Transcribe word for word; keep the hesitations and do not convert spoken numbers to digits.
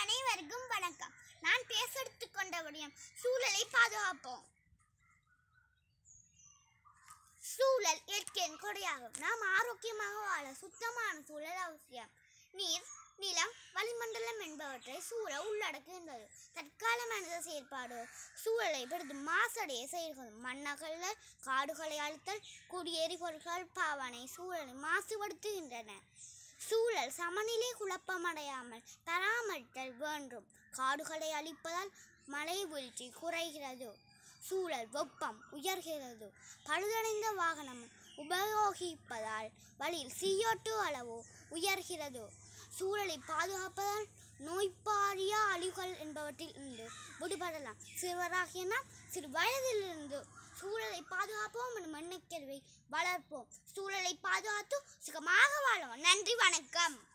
அனைவருக்கும் வணக்கம். நான் பேச எடுத்துக்கொண்ட விடயம் சூழலை பாதுகாப்போம். சூழல் இயற்கையின் கொடையாகும். நாம் ஆரோக்கியமாக வாழ சுத்தமான சூழல் அவசியம். நீர், நிலம், வளிமண்டலம் என்பவற்றை சூழல் உள்ளடக்குகின்றது. தற்கால மனித செயற்பாடு சூழலை பெரிதும் மாசடைய செய்கிறது. மண்ணகழல், காடுகளை அழித்தல், குடியேறி பொருட்கள் பாவனை சூழலை மாசுபடுத்துகின்றன. சூழல் சமநிலை குழப்பமடையாமல் பராமரித்தல் வேண்டும். காடுகளை அழிப்பதால் மழை வீழ்ச்சி குறைகிறது. சூழல் வெப்பம் உயர்கிறது. பழுதடைந்த வாகனம் உபயோகிப்பதால் வழியில் சி ஓ டூ அளவு உயர்கிறது. சூழலை பாதுகாப்பதால் நோய்பாரிய அழிவுகள் என்பவற்றில் இருந்து விடுபடலாம். சிறுவராகிய நாம் சிறு வயதிலிருந்து சூழலை பாதுகாப்போம் எனும் எண்ணக்கருவை வளர்ப்போம். சூழலை பாதுகாத்து சுகமாக வாழுவோம். நன்றி, வணக்கம்.